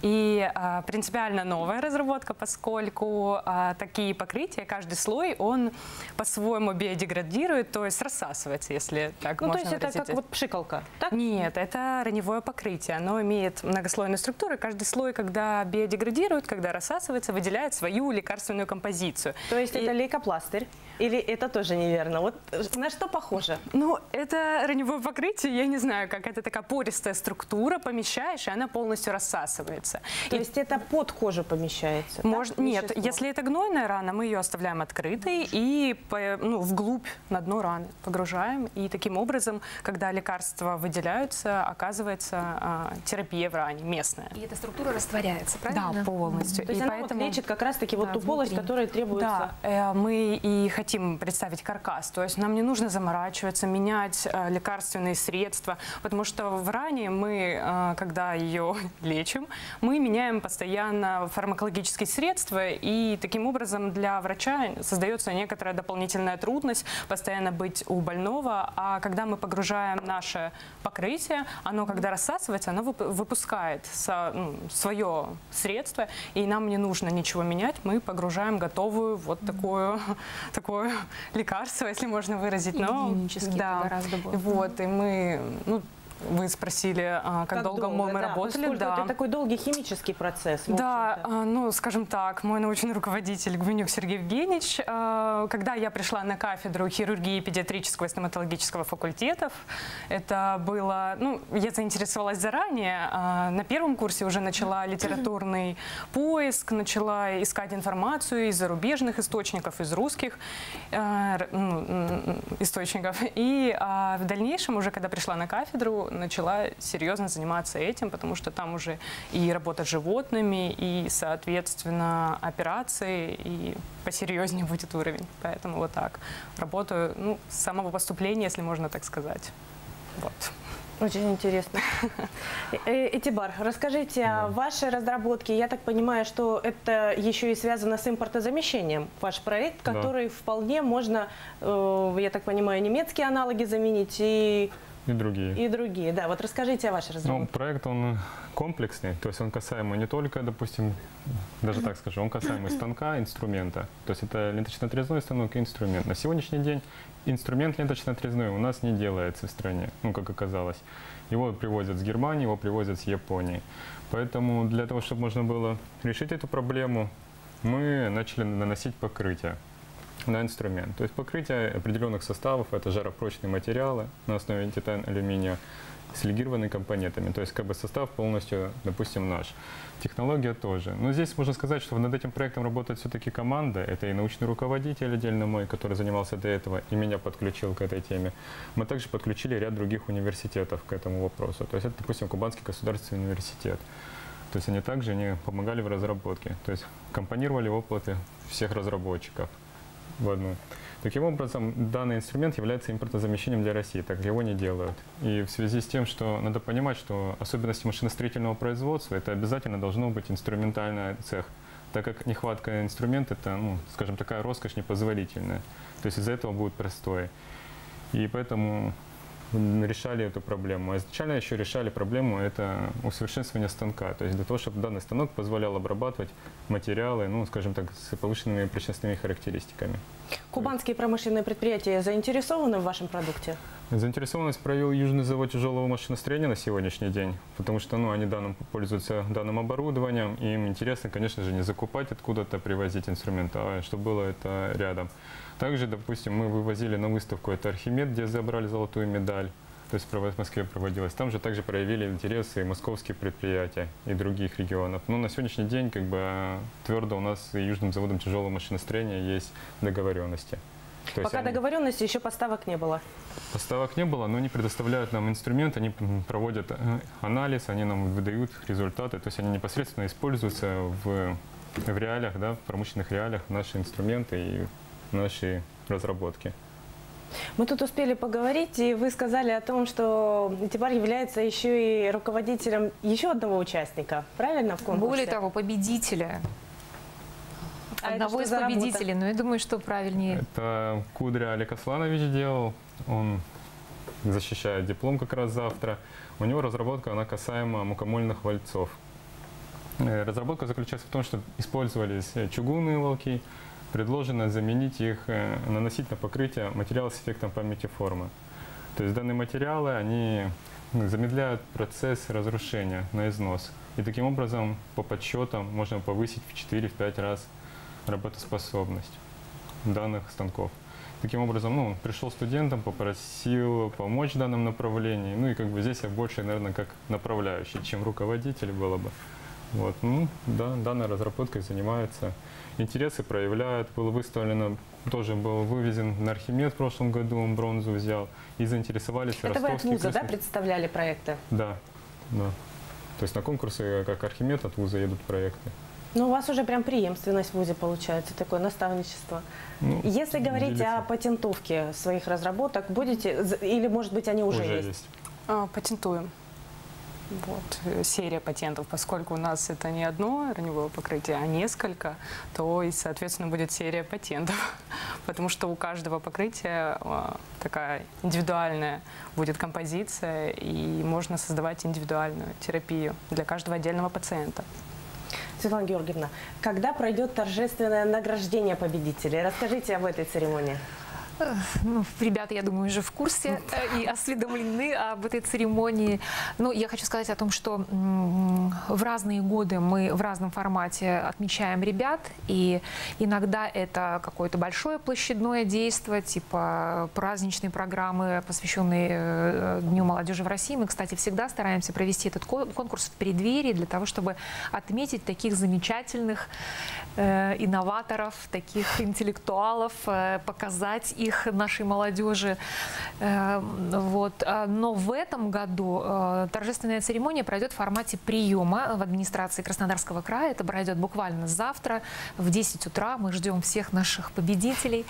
И а, принципиально новая разработка, поскольку а, такие покрытия, каждый слой, он по-своему биодеградирует, то есть рассасывается, если так ну, можно то есть это как вот пшикалка, так? Нет, это раневое покрытие. Оно имеет многослойную структуру, и каждый слой, когда биодеградирует, когда рассасывается, выделяет свою лекарственную композицию. То есть и... это лейкопластырь? Или это тоже неверно? Вот на что похоже? Ну, это раневое покрытие, я не знаю, как это такая пористая структура, помещаешь, и она полностью рассасывается. То и... есть это под кожу помещается? Может, нет, если это гнойная рана, мы ее оставляем открытой и по, ну, вглубь на дно раны погружаем. И таким образом, когда лекарства выделяются, оказывается а, терапия в ране местная. И эта структура растворяется, правильно? Да, полностью. То есть и она поэтому... вот лечит как раз-таки вот да, ту полость, внутри. которая требуется. Да, э, мы и хотим представить каркас. То есть нам не нужно заморачиваться, менять э, лекарственные средства, потому что в ране мы, э, когда ее лечим, мы меняем постоянно фармакологические средства, и таким образом для врача создается некоторая дополнительная трудность постоянно быть у больного, а когда мы погружаем наше покрытие, оно, когда рассасывается, оно выпускает со, ну, свое средство, и нам не нужно ничего менять, мы погружаем готовую вот такую, такое лекарство, если можно выразить. И но гигиенически да, это гораздо больше. Вот, и мы... Ну, вы спросили, как, как долго, долго мы да, работали. Да. Это такой долгий химический процесс. Да, ну, скажем так, мой научный руководитель Гвинюк Сергей Евгеньевич, когда я пришла на кафедру хирургии педиатрического и стоматологического факультетов, это было, ну, я заинтересовалась заранее. На первом курсе уже начала литературный поиск, начала искать информацию из зарубежных источников, из русских источников. И в дальнейшем, уже когда пришла на кафедру, начала серьезно заниматься этим, потому что там уже и работа с животными, и, соответственно, операции, и посерьезнее будет уровень. Поэтому вот так. Работаю, ну, с самого поступления, если можно так сказать. Вот. Очень интересно. Этибар, расскажите о вашей разработке. Я так понимаю, что это еще и связано с импортозамещением. Ваш проект, который да. вполне можно, я так понимаю, немецкие аналоги заменить и... И другие. И другие, да. Вот расскажите о вашей разработке. Ну, проект, он комплексный, то есть он касаемо не только, допустим, даже так скажу, он касаемо станка, инструмента. То есть это ленточно-отрезной станок и инструмент. На сегодняшний день инструмент ленточно-отрезной у нас не делается в стране, ну, как оказалось. Его привозят с Германии, его привозят с Японии. Поэтому для того, чтобы можно было решить эту проблему, мы начали наносить покрытие на инструмент. То есть покрытие определенных составов, это жаропрочные материалы на основе титан, алюминия, с легированными компонентами. То есть как бы состав полностью, допустим, наш. Технология тоже. Но здесь можно сказать, что над этим проектом работает все-таки команда. Это и научный руководитель отдельно мой, который занимался до этого и меня подключил к этой теме. Мы также подключили ряд других университетов к этому вопросу. То есть это, допустим, Кубанский государственный университет. То есть они также они помогали в разработке. То есть компонировали опыты всех разработчиков в одну. Таким образом, данный инструмент является импортозамещением для России, так как его не делают. И в связи с тем, что надо понимать, что особенности машиностроительного производства, это обязательно должно быть инструментальный цех, так как нехватка инструмента, это, ну, скажем, такая роскошь непозволительная. То есть из-за этого будет простой. И поэтому решали эту проблему. А изначально еще решали проблему это усовершенствование станка. То есть для того, чтобы данный станок позволял обрабатывать материалы, ну, скажем так, с повышенными прочностными характеристиками. Кубанские промышленные предприятия заинтересованы в вашем продукте? Заинтересованность проявил Южный завод тяжелого машиностроения на сегодняшний день, потому что ну, они данным, пользуются данным оборудованием, и им интересно, конечно же, не закупать откуда-то, привозить инструмент, а чтобы было это рядом. Также, допустим, мы вывозили на выставку это Архимед, где забрали золотую медаль, то есть в Москве проводилось. Там же также проявили интересы и московские предприятия и других регионов. Но на сегодняшний день как бы твердо у нас с Южным заводом тяжелого машиностроения есть договоренности. То Пока они... договоренности, еще поставок не было. Поставок не было, но они предоставляют нам инструмент, они проводят анализ, они нам выдают результаты, то есть они непосредственно используются в, в реалиях, да, в промышленных реалиях наши инструменты и наши разработки. Мы тут успели поговорить, и вы сказали о том, что Этибар является еще и руководителем еще одного участника, правильно, в конкурсе? Более того, победителя. А Одного из победителей, но я думаю, что правильнее. Это Кудря Олег Асланович делал, он защищает диплом как раз завтра. У него разработка, она касаема мукомольных вальцов. Разработка заключается в том, что использовались чугунные волки, предложено заменить их, наносить на покрытие материал с эффектом памяти формы. То есть данные материалы, они замедляют процесс разрушения на износ. И таким образом, по подсчетам, можно повысить в четыре-пять раз работоспособность данных станков. Таким образом, ну, пришел студентам, попросил помочь в данном направлении. Ну и как бы здесь я больше, наверное, как направляющий, чем руководитель было бы. Вот, ну, да, данной разработкой занимаются. Интересы проявляют. Было выставлено, тоже был вывезен на Архимед в прошлом году, он бронзу взял. И заинтересовались Это вы от вуза, крестные... да, представляли проекты? Да, да. То есть на конкурсы, как Архимед, от вуза едут проекты. Ну, у вас уже прям преемственность в вузе получается, такое наставничество. Ну, Если говорить делиться. о патентовке своих разработок, будете, или, может быть, они уже, уже есть? есть. А, патентуем. Вот, серия патентов, поскольку у нас это не одно раневое покрытие, а несколько, то и, соответственно, будет серия патентов, потому что у каждого покрытия такая индивидуальная будет композиция, и можно создавать индивидуальную терапию для каждого отдельного пациента. Светлана Георгиевна, когда пройдет торжественное награждение победителей? Расскажите об этой церемонии. Ну, ребята, я думаю, уже в курсе и осведомлены об этой церемонии. Но я хочу сказать о том, что в разные годы мы в разном формате отмечаем ребят. И иногда это какое-то большое площадное действие, типа праздничной программы, посвященной Дню молодежи в России. Мы, кстати, всегда стараемся провести этот конкурс в преддверии для того, чтобы отметить таких замечательных э, инноваторов, таких интеллектуалов, э, показать их нашей молодежи. Вот. Но в этом году торжественная церемония пройдет в формате приема в администрации Краснодарского края. Это пройдет буквально завтра в десять утра. Мы ждем всех наших победителей.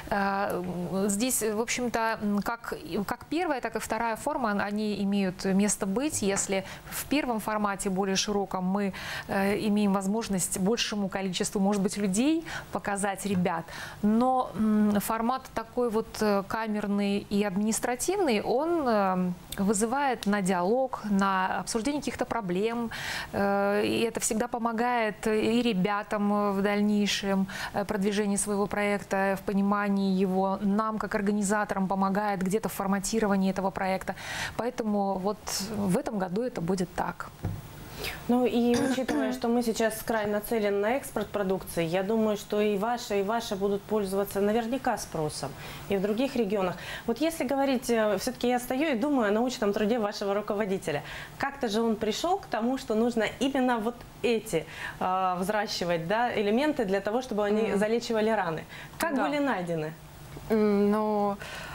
Здесь, в общем-то, как, как первая, так и вторая форма, они имеют место быть. Если в первом формате, более широком, мы имеем возможность большему количеству, может быть, людей показать ребят, но формат такой вот камерный и административный, он вызывает на диалог, на обсуждение каких-то проблем. И это всегда помогает и ребятам в дальнейшем продвижении своего проекта, в понимании его. Нам, как организаторам, помогает где-то в форматировании этого проекта. Поэтому вот в этом году это будет так. Ну и учитывая, что мы сейчас крайне нацелены на экспорт продукции, я думаю, что и ваши, и ваши будут пользоваться наверняка спросом и в других регионах. Вот если говорить, все-таки я стою и думаю о научном труде вашего руководителя. Как-то же он пришел к тому, что нужно именно вот эти э, взращивать, да, элементы для того, чтобы они mm. залечивали раны. Как да. были найдены? Ну...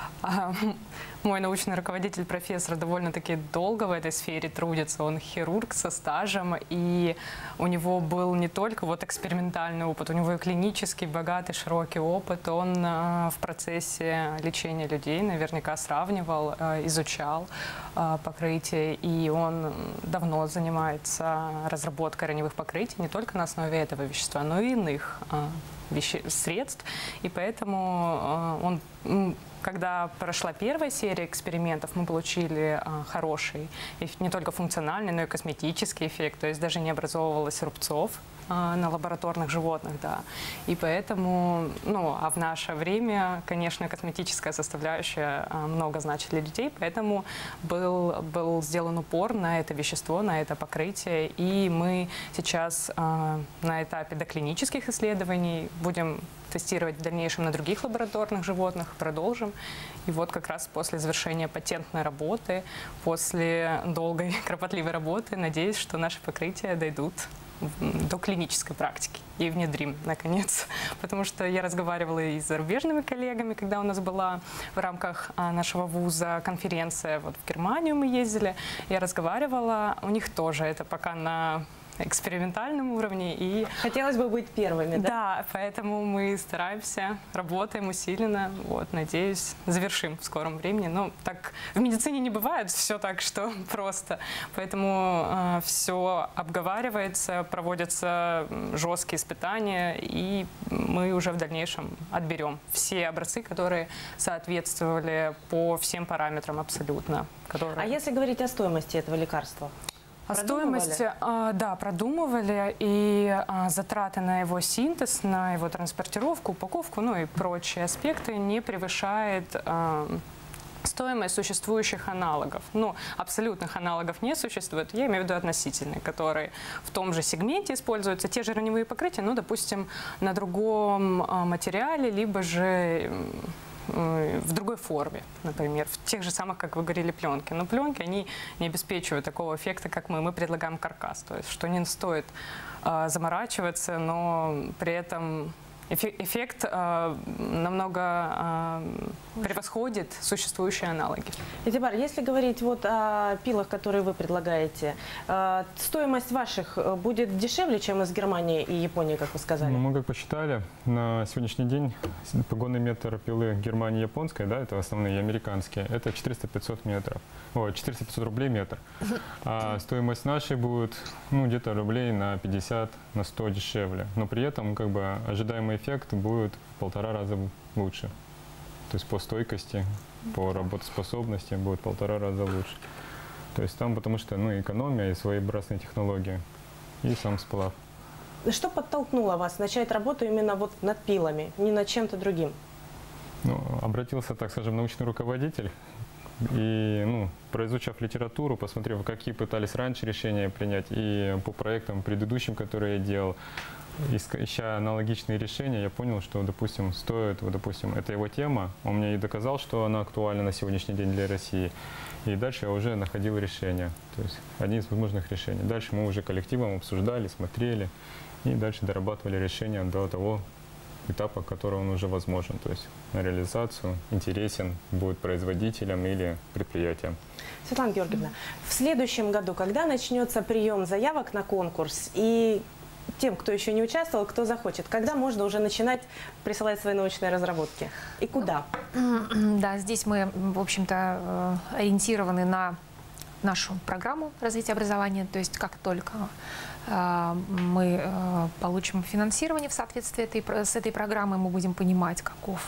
Мой научный руководитель, профессор, довольно-таки долго в этой сфере трудится. Он хирург со стажем, и у него был не только вот экспериментальный опыт, у него и клинический, богатый, широкий опыт. Он в процессе лечения людей наверняка сравнивал, изучал покрытие, и он давно занимается разработкой раневых покрытий не только на основе этого вещества, но и иных веще... средств. И поэтому он... Когда прошла первая серия экспериментов, мы получили а, хороший, не только функциональный, но и косметический эффект, то есть даже не образовывалось рубцов а, на лабораторных животных, да. И поэтому, ну, а в наше время, конечно, косметическая составляющая а, много значит для людей, поэтому был, был сделан упор на это вещество, на это покрытие, и мы сейчас а, на этапе доклинических исследований будем тестировать в дальнейшем на других лабораторных животных, продолжим. И вот как раз после завершения патентной работы, после долгой кропотливой работы, надеюсь, что наши покрытия дойдут до клинической практики и внедрим, наконец. Потому что я разговаривала и с зарубежными коллегами, когда у нас была в рамках нашего вуза конференция, вот в Германию мы ездили, я разговаривала, у них тоже это пока на экспериментальном уровне. И хотелось бы быть первыми, да? Да, поэтому мы стараемся, работаем усиленно. Вот, надеюсь, завершим в скором времени. Но так в медицине не бывает все так, что просто. Поэтому э, все обговаривается, проводятся жесткие испытания, и мы уже в дальнейшем отберем все образцы, которые соответствовали по всем параметрам абсолютно. Которые... А если говорить о стоимости этого лекарства? А стоимость, да, продумывали, и затраты на его синтез, на его транспортировку, упаковку, ну и прочие аспекты не превышает стоимость существующих аналогов. Ну, абсолютных аналогов не существует, я имею в виду относительные, которые в том же сегменте используются, те же раневые покрытия, ну, допустим, на другом материале, либо же в другой форме, например, в тех же самых, как вы говорили, пленки. Но пленки, они не обеспечивают такого эффекта, как мы. Мы предлагаем каркас, то есть, что не стоит э, заморачиваться, но при этом эффект э, намного э, превосходит существующие аналоги. Этибар, если говорить вот о пилах, которые вы предлагаете, э, стоимость ваших будет дешевле, чем из Германии и Японии, как вы сказали? Ну, мы как посчитали, на сегодняшний день погонный метр пилы Германии японской, да, это основные американские, это четыреста-пятьсот метров, ой, четыреста-пятьсот рублей метр. А стоимость нашей будет, ну, где-то рублей на пятьдесят, на сто дешевле. Но при этом, как бы, ожидаемый эффект будет в полтора раза лучше. То есть по стойкости, по работоспособности будет в полтора раза лучше. То есть там, потому что, ну, экономия и своеобразные технологии, и сам сплав. Что подтолкнуло вас начать работу именно вот над пилами, не над чем-то другим? Ну, обратился, так скажем, научный руководитель. И, ну, произучав литературу, посмотрев, какие пытались раньше решения принять, и по проектам предыдущим, которые я делал, ища аналогичные решения, я понял, что, допустим, стоит, вот, допустим, это его тема, он мне и доказал, что она актуальна на сегодняшний день для России. И дальше я уже находил решение, то есть одни из возможных решений. Дальше мы уже коллективом обсуждали, смотрели, и дальше дорабатывали решение до того этапа, который он уже возможен, то есть на реализацию интересен будет производителям или предприятиям. Светлана Георгиевна, в следующем году, когда начнется прием заявок на конкурс, и тем, кто еще не участвовал, кто захочет, когда можно уже начинать присылать свои научные разработки? И куда? Да, здесь мы, в общем-то, ориентированы на нашу программу развития образования, то есть как только мы получим финансирование в соответствии этой, с этой программой, мы будем понимать, каков,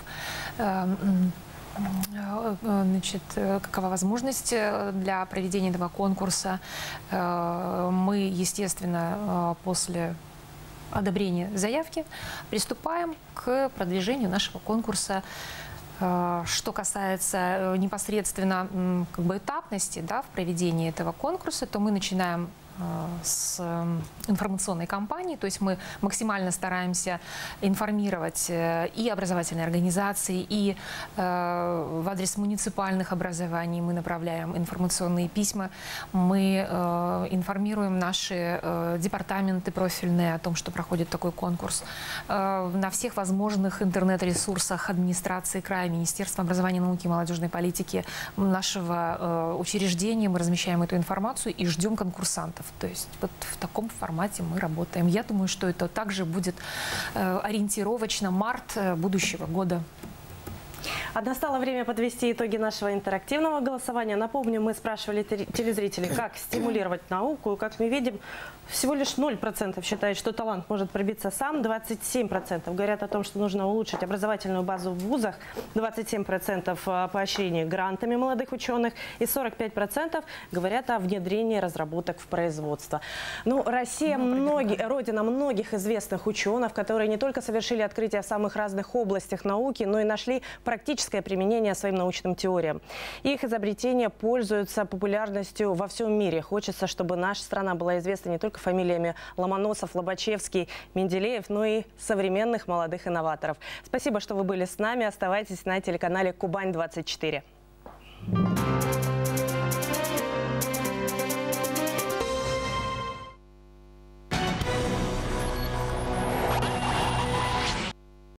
значит, какова возможность для проведения этого конкурса. Мы, естественно, после одобрения заявки приступаем к продвижению нашего конкурса. Что касается непосредственно, как бы, этапности, да, в проведении этого конкурса, то мы начинаем с информационной кампанией, то есть мы максимально стараемся информировать и образовательные организации, и в адрес муниципальных образований мы направляем информационные письма, мы информируем наши департаменты профильные о том, что проходит такой конкурс. На всех возможных интернет-ресурсах администрации края, Министерства образования, науки и молодежной политики нашего учреждения мы размещаем эту информацию и ждем конкурсантов. То есть вот в таком формате мы работаем. Я думаю, что это также будет ориентировочно март будущего года. А настало время подвести итоги нашего интерактивного голосования. Напомню, мы спрашивали телезрителей, как стимулировать науку. И, как мы видим, всего лишь ноль процентов считают, что талант может пробиться сам. двадцать семь процентов говорят о том, что нужно улучшить образовательную базу в вузах. двадцать семь процентов поощрения грантами молодых ученых. И сорок пять процентов говорят о внедрении разработок в производство. Ну, Россия многие, родина многих известных ученых, которые не только совершили открытия в самых разных областях науки, но и нашли практическое применение своим научным теориям. Их изобретения пользуются популярностью во всем мире. Хочется, чтобы наша страна была известна не только фамилиями Ломоносов, Лобачевский, Менделеев, но и современных молодых инноваторов. Спасибо, что вы были с нами. Оставайтесь на телеканале Кубань двадцать четыре.